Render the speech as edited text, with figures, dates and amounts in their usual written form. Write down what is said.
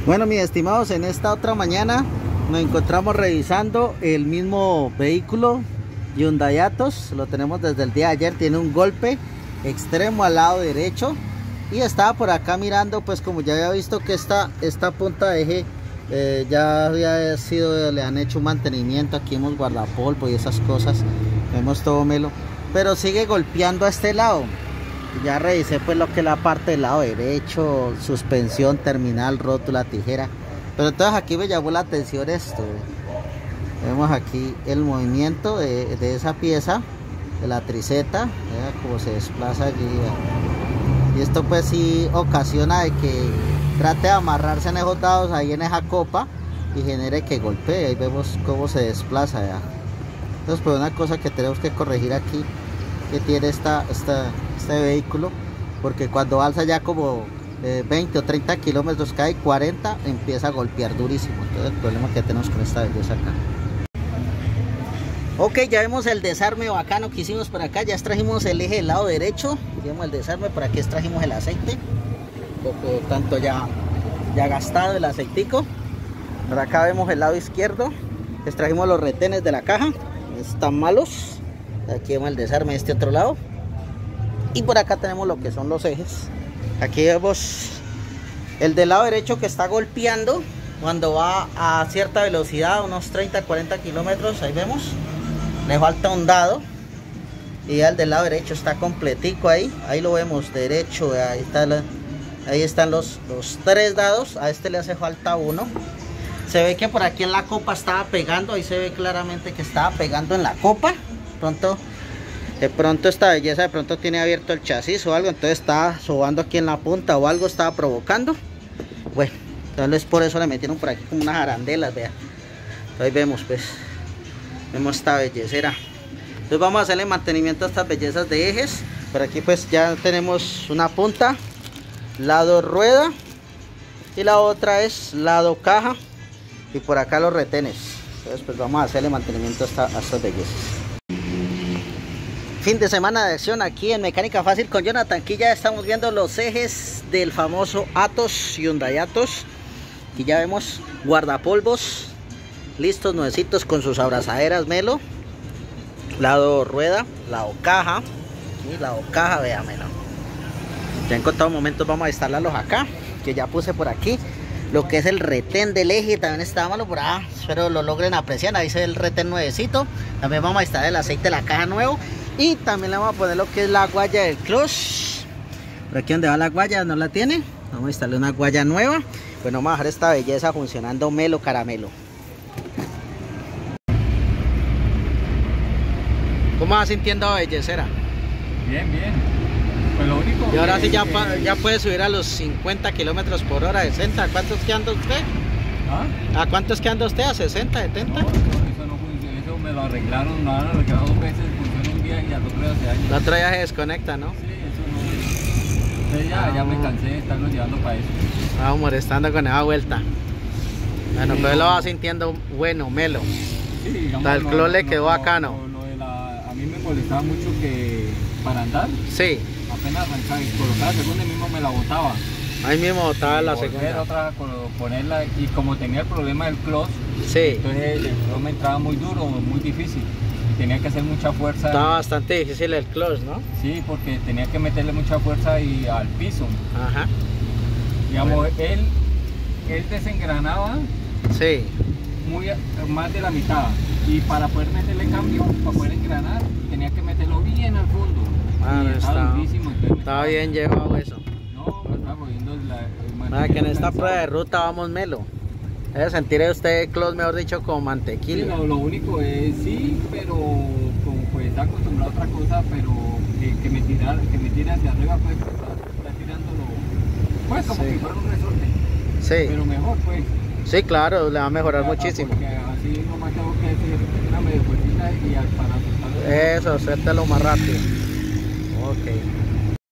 Bueno, mis estimados, en esta otra mañana nos encontramos revisando el mismo vehículo Hyundai Atos. Lo tenemos desde el día de ayer, tiene un golpe extremo al lado derecho y estaba por acá mirando, pues como ya había visto que esta punta de eje ya había sido, le han hecho un mantenimiento, aquí hemos guardapolvo y esas cosas, vemos todo melo, pero sigue golpeando a este lado. Ya revisé pues lo que es la parte del lado derecho, suspensión, terminal, rótula, tijera. Pero entonces aquí me llamó la atención esto. Vemos aquí el movimiento de esa pieza, de la triceta, como se desplaza allí. Y esto pues sí ocasiona de que trate de amarrarse en esos dados ahí en esa copa y genere que golpee. Ahí vemos cómo se desplaza ya. Entonces pues una cosa que tenemos que corregir aquí, que tiene este vehículo, porque cuando alza ya como 20 o 30 kilómetros, cae 40, empieza a golpear durísimo. Entonces el problema que tenemos con esta belleza acá. Ok, ya vemos el desarme bacano que hicimos por acá. Ya extrajimos el eje del lado derecho, vemos el desarme. Por aquí extrajimos el aceite, un poco tanto ya gastado el aceitico. Por acá vemos el lado izquierdo, extrajimos los retenes de la caja, están malos. Aquí vemos el desarme de este otro lado. Y por acá tenemos lo que son los ejes. Aquí vemos el del lado derecho que está golpeando cuando va a cierta velocidad, unos 30-40 kilómetros. Ahí vemos, le falta un dado. Y el del lado derecho está completico ahí. Ahí lo vemos derecho. Ahí están los 3 dados. A este le hace falta uno. Se ve que por aquí en la copa estaba pegando. Ahí se ve claramente que estaba pegando en la copa. De pronto esta belleza de pronto tiene abierto el chasis o algo, entonces estaba sobando aquí en la punta o algo estaba provocando. Bueno, entonces por eso le metieron por aquí como unas arandelas, vean. Ahí vemos pues, vemos esta bellecera. Entonces vamos a hacerle mantenimiento a estas bellezas de ejes. Por aquí pues ya tenemos una punta, lado rueda, y la otra es lado caja, y por acá los retenes. Entonces pues vamos a hacerle mantenimiento a estas bellezas. Fin de semana de acción aquí en Mecánica Fácil con Jonathan. Aquí ya estamos viendo los ejes del famoso Atos, Hyundai Atos. Aquí ya vemos guardapolvos listos, nuevecitos con sus abrazaderas melo. Lado rueda, lado caja. Y lado caja, véamelo. Ya en contados momentos vamos a instalarlos acá, que ya puse por aquí lo que es el retén del eje. También está malo por ahí, espero lo logren apreciar. Ahí se ve el retén nuevecito. También vamos a instalar el aceite de la caja nuevo. Y también le vamos a poner lo que es la guaya del clutch. Por aquí donde va la guaya, no la tiene. Vamos a instalar una guaya nueva. Bueno, vamos a dejar esta belleza funcionando melo caramelo. ¿Cómo va sintiendo bellecera? Bien, bien. Pues lo único. Y ahora sí ya puede subir a los 50 kilómetros por hora, 60. ¿A cuántos que anda usted? ¿Ah? ¿A cuántos que anda usted? ¿A 60, 70? No, eso no funciona. Eso me lo arreglaron, me lo han arreglado 2 veces. Funciona un día y al otro día se daña. La otra ya se desconecta, ¿no? Sí, eso no. Entonces ya me cansé de estarlo llevando para eso. Vamos molestando con esa vuelta. Bueno, sí, pero lo va sintiendo bueno, melo. Sí, digamos. El clutch le quedó bacano. A mí me molestaba mucho que para andar. Sí. Apenas arrancaba y colocaba la segunda y mismo me la botaba. Ahí mismo botaba la segunda. Otra, ponerla, y como tenía el problema del clutch, sí, entonces el clutch me entraba muy duro, muy difícil. Tenía que hacer mucha fuerza. Estaba bastante difícil el clutch, ¿no? Sí, porque tenía que meterle mucha fuerza y al piso. Ajá. Digamos, bueno, él desengranaba, sí, más de la mitad. Y para poder meterle cambio, para poder engranar, tenía que meterlo bien al fondo. Y estaba durísimo. Estaba bien llevado eso. No, me estaba jodiendo nada, que en esta prueba de ruta vamos melo. Debe sentir usted el clutch, mejor dicho, como mantequilla. Sí, lo único es, sí, pero como pues está acostumbrado a otra cosa, pero que me tire hacia arriba, pues está tirándolo, pues como si fuera un resorte. Sí. Pero mejor, pues. Sí, claro, le va a mejorar muchísimo. Porque así nomás tengo que hacer una medio fuercita y para soltarlo. Eso, suéltalo más rápido. Ok.